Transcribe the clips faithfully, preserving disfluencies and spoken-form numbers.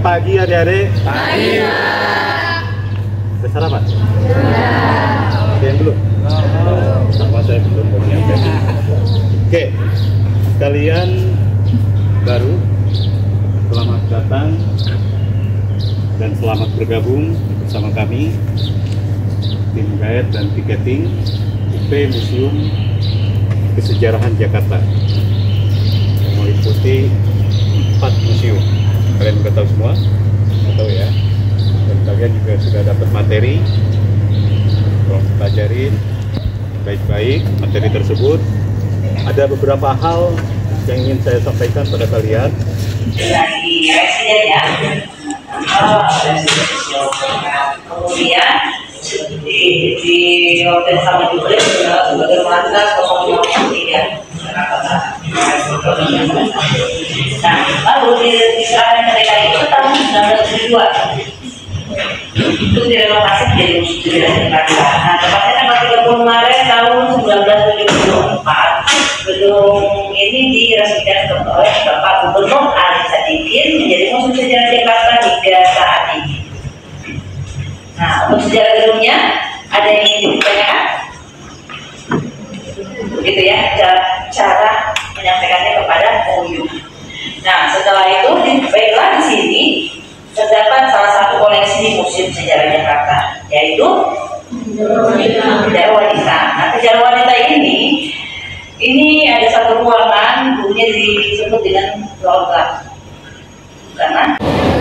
pagi adik-adik. Pagi. Udah sarapan? Ada yang belum? Sama saya belum mau menyampaikan. Oke, kalian baru, selamat datang dan selamat bergabung bersama kami tim guide dan tiketing U P Museum Kesejarahan Jakarta yang meliputi empat museum. Kalian udah tahu semua? Nggak tahu ya? Dan kalian juga sudah dapat materi. Tolong pelajarin baik-baik materi tersebut. Ada beberapa hal yang ingin saya sampaikan pada kalian. Dari residen ya, kemudian di di hotel sama juga sebagai mandat nol nol tiga. Nah, lalu diserahkan mereka itu tahun seribu sembilan ratus tujuh puluh dua. Itu direnovasi menjadi museum Jakarta. Nah, tepatnya tanggal tiga puluh Maret tahun seribu sembilan ratus tujuh puluh empat, gedung ini diresmikan oleh Bapak Gubernur Ali Sadikin menjadi Museum Sejarah Jakarta hingga saat ini. Nah, untuk sejarah gedungnya ada yang ingin ditanyakan? Begitu ya, cara, cara menyampaikannya kepada Oyu. Nah, setelah itu, baiklah di sini terdapat salah satu koleksi di Museum Sejarah Jakarta, yaitu sejarah wanita. Nah, sejarah wanita ini, ini ada satu ruangan, dulunya disebut dengan logam, karena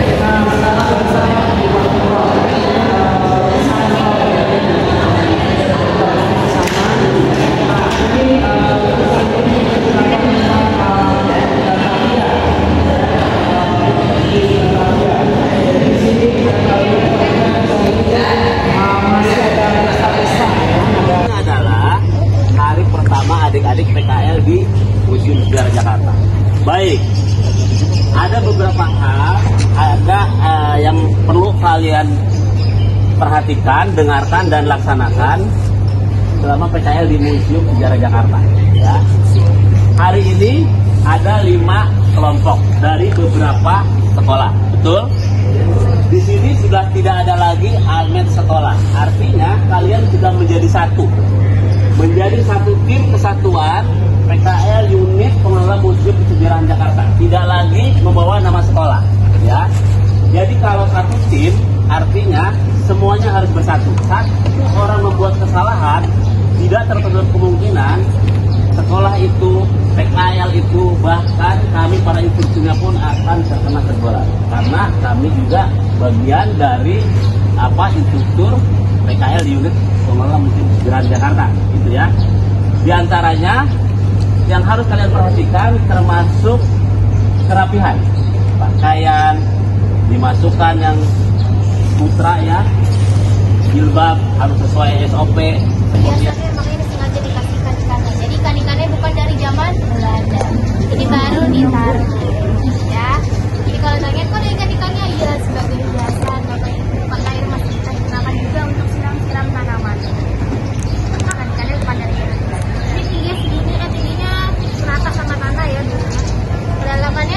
adik-adik P K L di Museum Sejarah Jakarta. Baik, ada beberapa hal ada uh, yang perlu kalian perhatikan, dengarkan dan laksanakan selama P K L di Museum Sejarah Jakarta. Ya. Hari ini ada lima kelompok dari beberapa sekolah, betul? Di sini sudah tidak ada lagi almet sekolah, artinya kalian sudah menjadi satu. Menjadi satu tim kesatuan P K L unit pengelola Museum Kesejarahan Jakarta, tidak lagi membawa nama sekolah, ya. Jadi kalau satu tim artinya semuanya harus bersatu. Satu orang membuat kesalahan, tidak tertutup kemungkinan sekolah itu, P K L itu, bahkan kami para instrukturnya pun akan terkena teguran, karena kami juga bagian dari apa instruktur P K L unit pengelola Museum Kesejarahan Jakarta, gitu ya. Di antaranya yang harus kalian perhatikan termasuk kerapihan pakaian, dimasukkan yang putra ya, jilbab harus sesuai S O P. Kemudian makanya sengaja dikasih ikan-ikannya. Jadi ikan-ikannya bukan dari zaman Belanda, ini baru ditaruh ya. Jadi kalau nanya kok ada ikan-ikannya, ya sebagai hiasan, pakai air masih kita gunakan juga untuk siram-siram tanaman. Ikan-ikannya bukan dari Belanda. Ini tingginya segini, eh tingginya serata sama tanah ya. Kedalamannya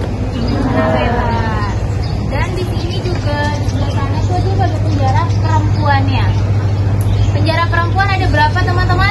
lebar. Dan di sini juga di sebelah sana tuh juga ada penjara perempuannya. Penjara perempuan ada berapa teman-teman?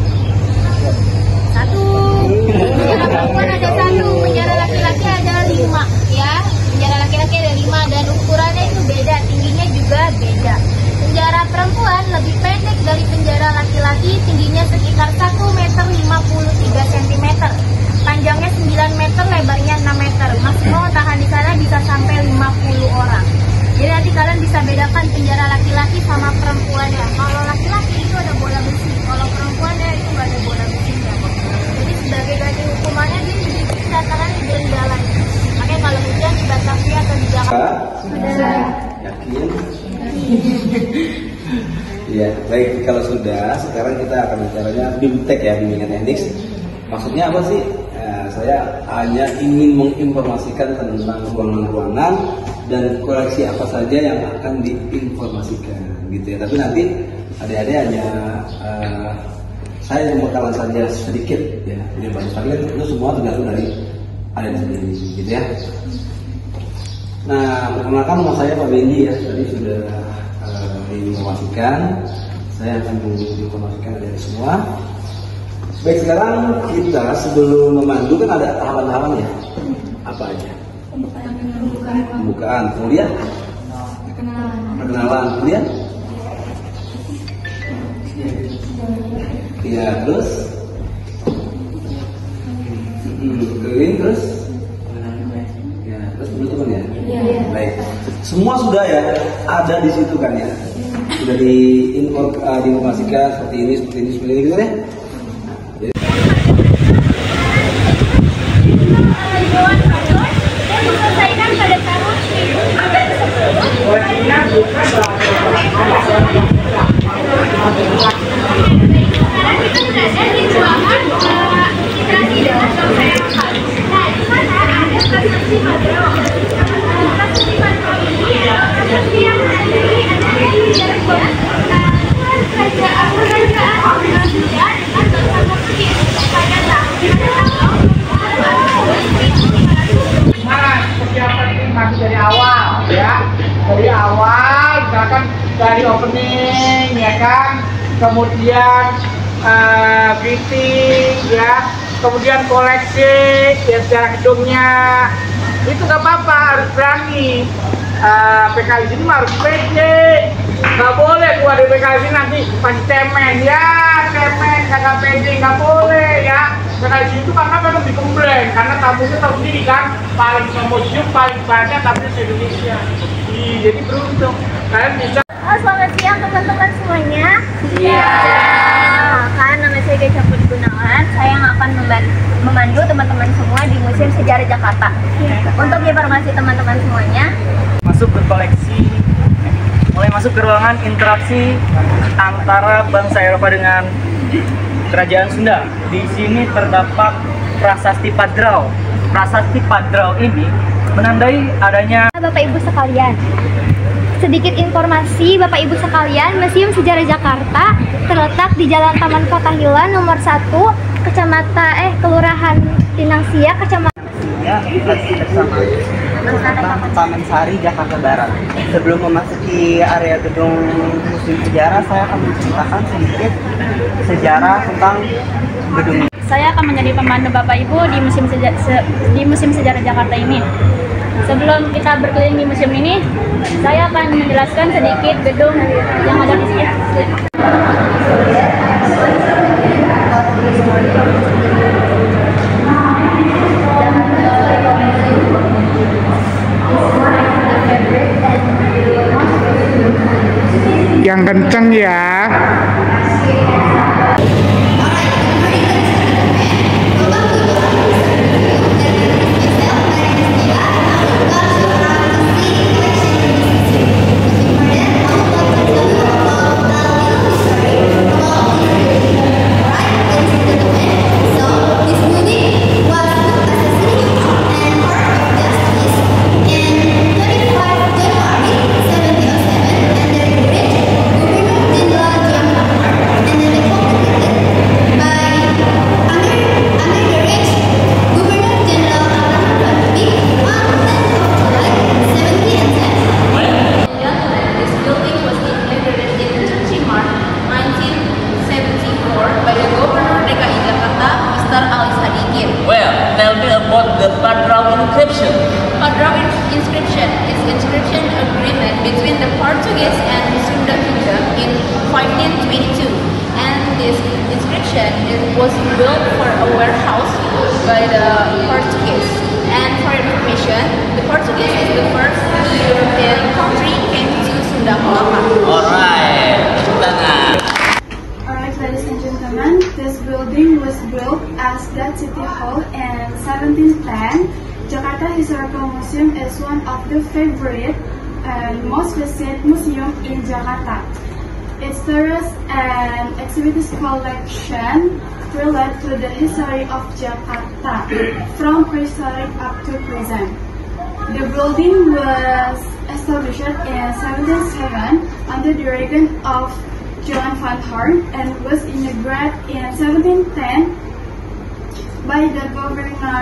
Satu. Penjara perempuan ada satu. Penjara laki-laki ada lima, ya. Penjara laki-laki ada lima dan ukurannya itu beda, tingginya juga beda. Penjara perempuan lebih pendek dari penjara laki-laki, tingginya sekitar satu meter lima puluh tiga sentimeter. Panjangnya sembilan meter, lebarnya enam meter. Maksimal tahan di sana bisa sampai lima puluh orang. Jadi nanti kalian bisa bedakan penjara laki-laki sama perempuannya. Kalau laki-laki itu ada bola besi, kalau perempuannya itu nggak ada bola besinya. Jadi sebagai ganti hukumannya dia dikatakan denda lagi. Makanya kalau hujan di Batavia atau di Jakarta. Sudah. Yakin? Ya, baik. Kalau sudah, sekarang kita akan bicaranya BIMTEK ya, bimbingan teknik. Maksudnya apa sih? Nah, saya hanya ingin menginformasikan tentang ruangan-ruangan dan koleksi apa saja yang akan diinformasikan, gitu ya. Tapi nanti adik-adik hanya uh, saya memperkenalkan saja sedikit, ya. Jadi banyak sekali itu semua tergantung dari adik sendiri, gitu ya. Nah, perkenalkan nama saya Pak Bendi ya, tadi sudah uh, diinformasikan. Saya akan menginformasikan dari semua. Baik, sekarang kita sebelum memandu kan ada tahapan-tahapan ya. Apa aja? Pembukaan. Pembukaan. Kemudian perkenalan. Perkenalan. Kemudian? Ya, terus? Hmm, keliling terus? Ya, terus penutupan ya? Iya. Baik. Semua sudah ya ada di situ kan ya? Sudah diinformasikan seperti ini, seperti ini, seperti ini gitu ya? Dari awal ya, dari awal misalkan dari opening ya kan, kemudian uh, greeting ya, kemudian koleksi ya secara gedungnya itu gak apa-apa, harus berani. uh, P K I sini mah harus pede, gak boleh keluar dari P K I sini nanti pasti cemen ya, cemen kagak pede, gak boleh ya. P K I sini itu karena kadang dikomplain karena tamunya tahu sendiri kan, paling museum paling banyak tamunya di Indonesia. Ih, jadi beruntung kalian bisa. Oh, selamat siang teman-teman semuanya. Iya. Kan nama saya Gecha Putri Gunawan. Saya yang akan memandu teman-teman semua di Museum Sejarah Jakarta. Untuk informasi teman-teman semuanya, masuk ke koleksi, mulai masuk ke ruangan interaksi antara bangsa Eropa dengan Kerajaan Sunda. Di sini terdapat prasasti Padrau. Prasasti Padrau ini menandai adanya. Bapak Ibu sekalian, sedikit informasi Bapak Ibu sekalian, Museum Sejarah Jakarta terletak di Jalan Taman Fathahilah nomor satu, Kecamatan eh Kelurahan Pinang Sia, Kecamatan Ya, bersama Taman Sari, Jakarta Barat. Sebelum memasuki area gedung Museum Sejarah, saya akan menceritakan sedikit sejarah tentang gedung ini. Saya akan menjadi pemandu Bapak Ibu di Museum Sejarah, di Museum Sejarah Jakarta ini. Sebelum kita berkeliling di museum ini, saya akan menjelaskan sedikit gedung yang ada di sini. Yang kenceng ya. the Padrau inscription. Padrau inscription is inscription agreement between the Portuguese and Sunda Kingdom in fifteen twenty-two, and this inscription it was built for a warehouse by the Portuguese. And for information, the Portuguese is the first European country came to Sunda Kelapa. Alright, Alright, ladies and gentlemen, this building was built as that city hall in seventeen ten. Jakarta Historical Museum is one of the favorite and most visited museum in Jakarta. Its tourist and exhibits collection relate to the history of Jakarta from prehistoric up to present. The building was established in seventeen oh seven under the reign of Johan van Horn and was inaugurated in seventeen ten by the Governor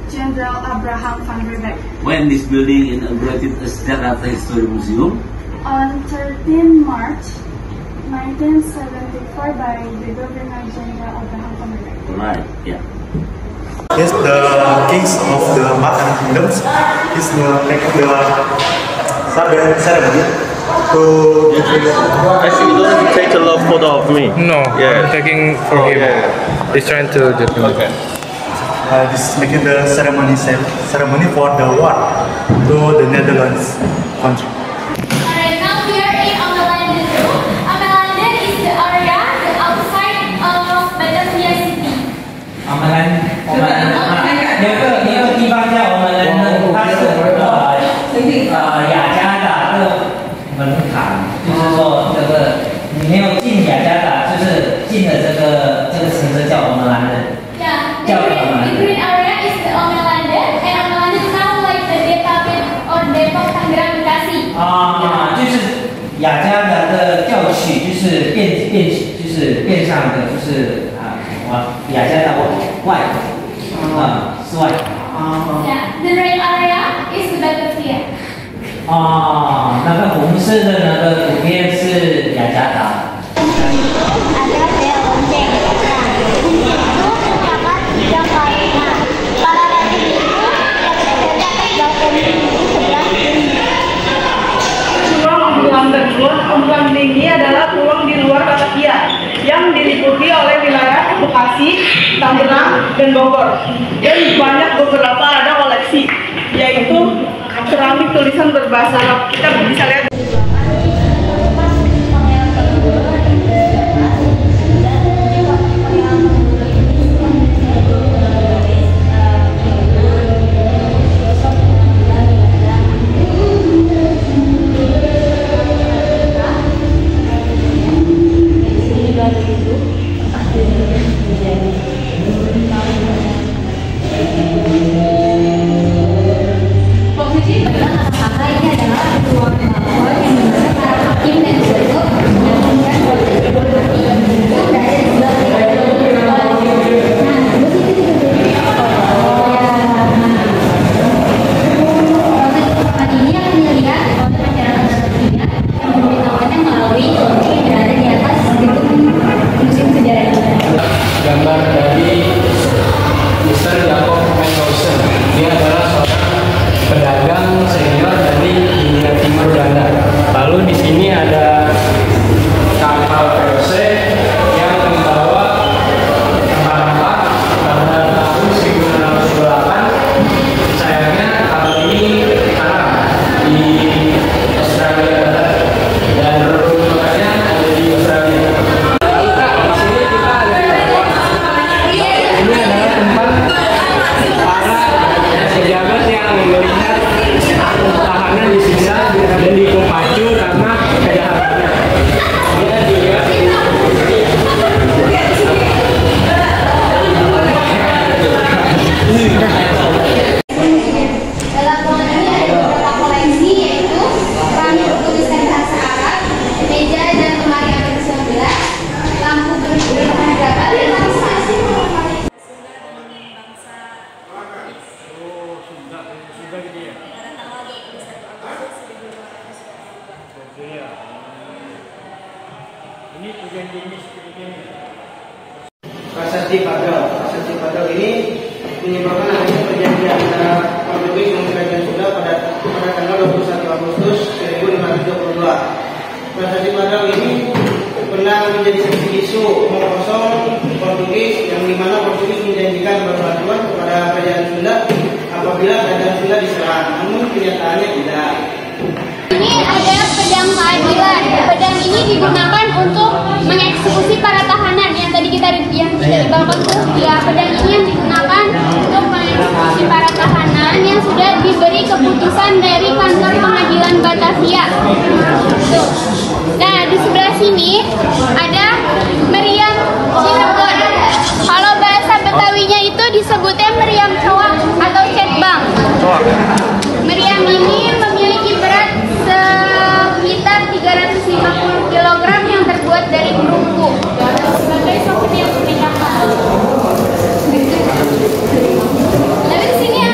Jenderal Abraham van Riebeeck. When this building inaugurated as Jakarta History Museum? On thirteenth March nineteen seventy-four by the Governor General Abraham van Riebeeck. Right, yeah. Yes, the kings of the Makan kingdoms is the make the Sabbath ceremony to Actually, you don't take a love photo of me. No, Yeah. I'm taking for Oh, him. yeah. He's trying to do Okay. uh, this making the ceremony ceremony for the war to the Netherlands country. Alright, now we are in Amelanden Zoo. Amelanden is the area the outside of Batavia City. 我们来，我们有个一个地方叫我们来呢，它是呃呃雅加达的门槛，就是说这个你没有进雅加达，就是进了这个这个城市叫我们兰人。 Yeah, the green, the green area is the Amelanden, and Amelanden sounds like the Depok or Depok Tangerang Bekasi. 啊，就是雅加达的调取，就是变变，就是变相的，就是啊，往雅加达外啊，之外。 Yeah, the red area is the Batavia. 啊，那个红色的那个图片是雅加达。 Ada bel lonceng. Nah, lonceng itu terdapat tiga kali. Nah, para latih itu terdapat balkon di sebelah kiri. Ruang unggulan kedua, unggulan tinggi adalah ruang di luar Batavia yang diliputi oleh wilayah Bekasi, Tangerang, dan Bogor. Dan banyak beberapa ada koleksi, yaitu keramik tulisan berbahasa Arab. Kita bisa lihat. Posisi belakang kata ini adalah ruang balkon yang dimana para hakim dan juruk menyampaikan proses ekonomi itu berada di sebelah kiri. Nah, posisi proses ekonomi ini akan dilihat oleh masyarakat Batavia yang memberitahukannya melalui kunci yang berada di atas gedung Museum Sejarah Indonesia. Gambar dari mister Jacob Mendelssohn. Dia adalah seorang pedagang senior dari Hindia Timur Belanda. Lalu di sini ada kapal V O C yang membawa rempah-rempah pada tahun seribu enam ratus delapan. Sayangnya kapal ini karam di Australia Barat dan reruntuhannya ada di Australia. Ini adalah tempat para pejabat yang melihat tahanan disiksa dan dipacu karena kejahatannya. Dia juga Dalam ruangan ini ada beberapa koleksi, yaitu keramik bertuliskan bahasa Arab, meja dan lemari abad kesembilan belas, lampu berpenghadapan dan lampu asing. Prasasti Padang. Prasasti Padang ini menyebabkan adanya perjanjian antara Portugis dan Kerajaan Sunda pada pada tanggal dua puluh satu Agustus seribu lima ratus dua puluh dua. Prasasti Padang ini pernah menjadi saksi bisu omong kosong Portugis yang dimana Portugis menjanjikan bantuan kepada Kerajaan Sunda apabila Kerajaan Sunda diserang. Namun kenyataannya tidak. Ini ada pedang keadilan. Pedang ini digunakan untuk mengeksekusi para tahanan yang tadi kita yang kita di balkon tuh. Ya, pedang ini yang digunakan untuk mengeksekusi para tahanan yang sudah diberi keputusan dari kantor pengadilan Batavia. Tuh. Nah, di sebelah sini ada meriam Cirebon. Kalau bahasa Betawinya itu disebutnya meriam coak atau cetbang. Meriam ini memiliki berat sekitar tiga ratus lima puluh kilogram yang terbuat dari perunggu sebagai souvenir pernikahan. Lalu di sini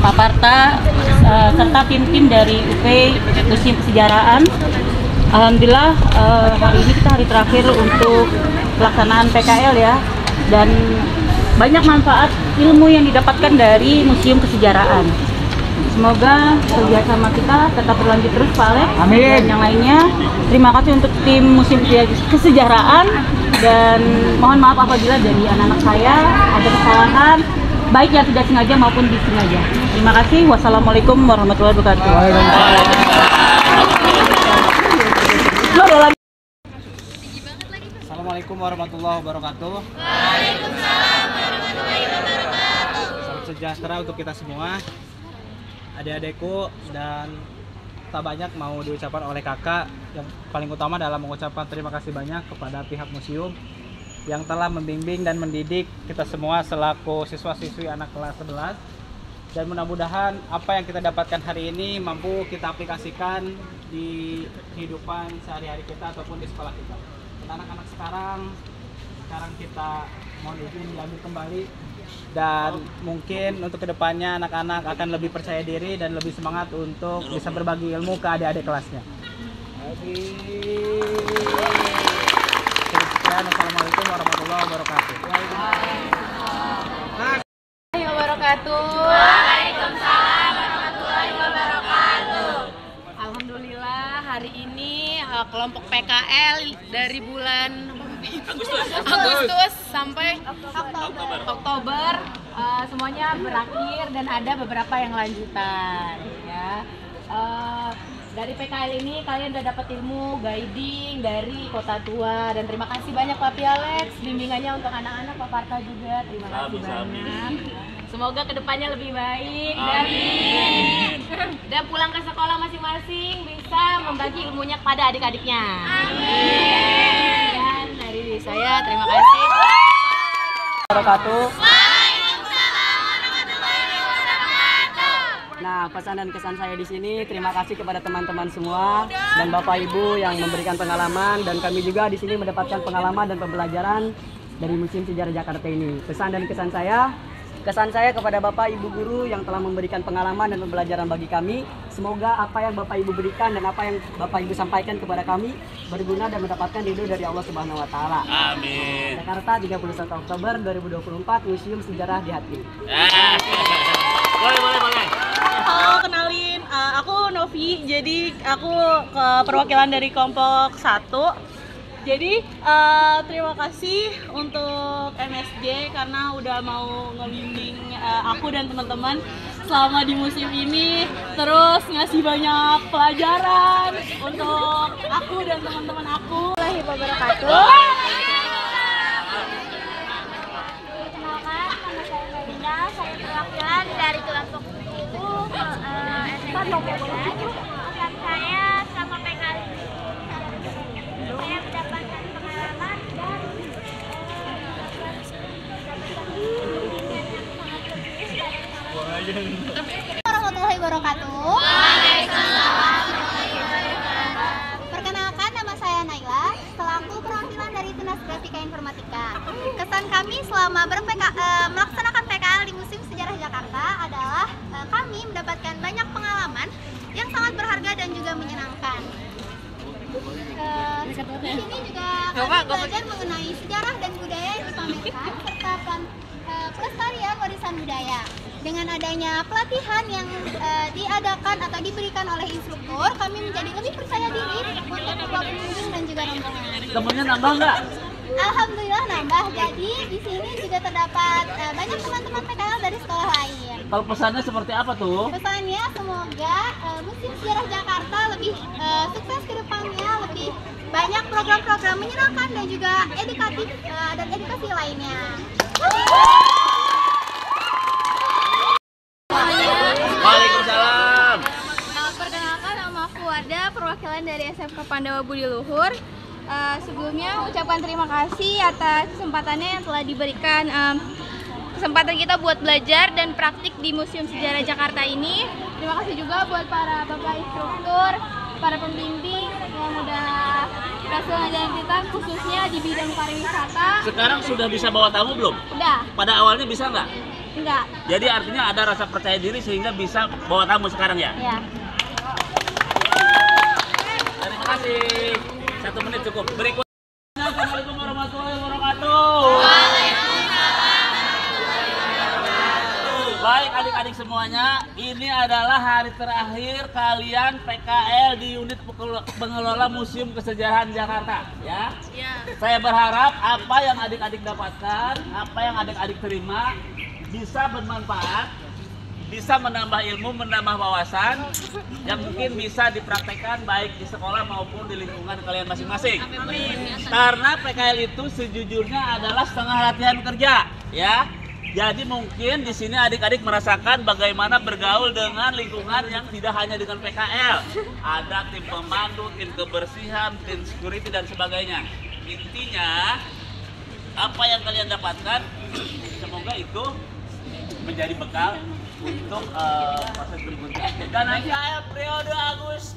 Pak Parta, uh, serta tim-tim dari U P Museum Kesejarahan. Alhamdulillah uh, hari ini kita hari terakhir untuk pelaksanaan P K L ya, dan banyak manfaat ilmu yang didapatkan dari Museum Kesejarahan. Semoga kerjasama kita tetap berlanjut terus, Pak Alex. Amin. Dan yang lainnya, terima kasih untuk tim Museum Kesejarahan, dan mohon maaf apabila dari anak-anak saya ada kesalahan, baik yang tidak sengaja maupun disengaja. Terima kasih. Wassalamualaikum warahmatullahi wabarakatuh. Assalamualaikum warahmatullahi wabarakatuh. Waalaikumsalam warahmatullahi wabarakatuh. Salam sejahtera untuk kita semua. Adik-adikku, dan tak banyak mau diucapkan oleh kakak. Yang paling utama adalah mengucapkan terima kasih banyak kepada pihak museum yang telah membimbing dan mendidik kita semua selaku siswa-siswi anak kelas sebelas. Dan mudah-mudahan apa yang kita dapatkan hari ini mampu kita aplikasikan di kehidupan sehari-hari kita ataupun di sekolah kita. Anak-anak sekarang, sekarang kita mohon izin diambil kembali. Dan mungkin untuk kedepannya anak-anak akan lebih percaya diri dan lebih semangat untuk bisa berbagi ilmu ke adik-adik kelasnya. Assalamualaikum warahmatullahi wabarakatuh. Waalaikumsalam warahmatullahi wabarakatuh. Alhamdulillah hari ini uh, kelompok P K L dari bulan Agustus, Agustus sampai Oktober, Oktober uh, semuanya berakhir dan ada beberapa yang lanjutan ya. Uh, dari P K L ini kalian udah dapat ilmu guiding dari Kota Tua, dan terima kasih banyak Pak Alex bimbingannya untuk anak-anak, Pak Parta juga terima kasih banyak. Semoga kedepannya lebih baik dan, dan pulang ke sekolah masing-masing bisa membagi ilmunya kepada adik-adiknya. Amin. Dan dari saya terima kasih. Wabarakatuh. Nah, pesan dan kesan saya di sini, terima kasih kepada teman-teman semua dan Bapak Ibu yang memberikan pengalaman, dan kami juga di sini mendapatkan pengalaman dan pembelajaran dari Museum Sejarah Jakarta ini. Pesan dan kesan saya, kesan saya kepada Bapak Ibu guru yang telah memberikan pengalaman dan pembelajaran bagi kami. Semoga apa yang Bapak Ibu berikan dan apa yang Bapak Ibu sampaikan kepada kami berguna dan mendapatkan ridho dari Allah Subhanahu wa taala. Amin. Jakarta, tiga puluh satu Oktober dua ribu dua puluh empat, Museum Sejarah di Hati. Boleh, boleh, boleh. Halo, kenalin, uh, aku Novi. Jadi aku ke perwakilan dari kelompok satu. Jadi uh, terima kasih untuk M S J karena udah mau ngebimbing uh, aku dan teman-teman selama di museum ini, terus ngasih banyak pelajaran untuk aku dan teman-teman aku. Warahmatullahi wabarakatuh. Perkenalkan, nama saya Melina. Saya perwakilan dari kelompok tujuh uh, S M P Jakarta. Pesan saya sama P K L ini, saya mendapatkan pengalaman dan warahmatullahi wabarakatuh. Perkenalkan, nama saya Naila, selaku perwakilan dari Tunas Grafika Informatika. Kesan kami selama berPK, uh, melaksanakan P K L di Museum Sejarah Jakarta adalah uh, kami mendapatkan banyak pengalaman yang sangat berharga dan juga menyenangkan. Uh, di sini juga kami belajar mengenai sejarah dan budaya yang dipamerkan serta plan, uh, pelestarian warisan budaya. Dengan adanya pelatihan yang uh, diadakan atau diberikan oleh instruktur, kami menjadi lebih percaya diri untuk ketua pengunjung dan juga rombongan. Temennya nambah nggak? Alhamdulillah nambah. Jadi di sini juga terdapat uh, banyak teman-teman P K L dari sekolah lain. Kalau pesannya seperti apa tuh? Pesannya semoga uh, Museum Sejarah Jakarta lebih uh, sukses ke depannya, lebih banyak program-program menyenangkan dan juga edukatif uh, dan edukasi lainnya. Waalaikumsalam. Nah, perkenalkan, nama aku Wada, perwakilan dari S M K Pandawa Budi Luhur. Uh, sebelumnya ucapkan terima kasih atas kesempatannya yang telah diberikan, um, kesempatan kita buat belajar dan praktik di Museum Sejarah Jakarta ini. Terima kasih juga buat para bapak instruktur, para pembimbing yang udah berhasil ngajarin kita khususnya di bidang pariwisata. Sekarang sudah bisa bawa tamu belum? Udah. Pada awalnya bisa nggak? Enggak. Jadi artinya ada rasa percaya diri sehingga bisa bawa tamu sekarang ya? Ya. Terima kasih. Satu menit cukup. Berikutnya, Assalamualaikum warahmatullahi wabarakatuh. Baik adik-adik semuanya, ini adalah hari terakhir kalian P K L di unit pengelola Museum Kesejarahan Jakarta, ya. Ya. Saya berharap apa yang adik-adik dapatkan, apa yang adik-adik terima bisa bermanfaat, bisa menambah ilmu, menambah wawasan yang mungkin bisa dipraktekkan baik di sekolah maupun di lingkungan kalian masing-masing. Karena P K L itu sejujurnya adalah setengah latihan kerja, ya. Jadi mungkin di sini adik-adik merasakan bagaimana bergaul dengan lingkungan yang tidak hanya dengan P K L. Ada tim pemandu, tim kebersihan, tim security dan sebagainya. Intinya apa yang kalian dapatkan semoga itu menjadi bekal untuk uh, proses berikutnya. Dan P K L periode Agustus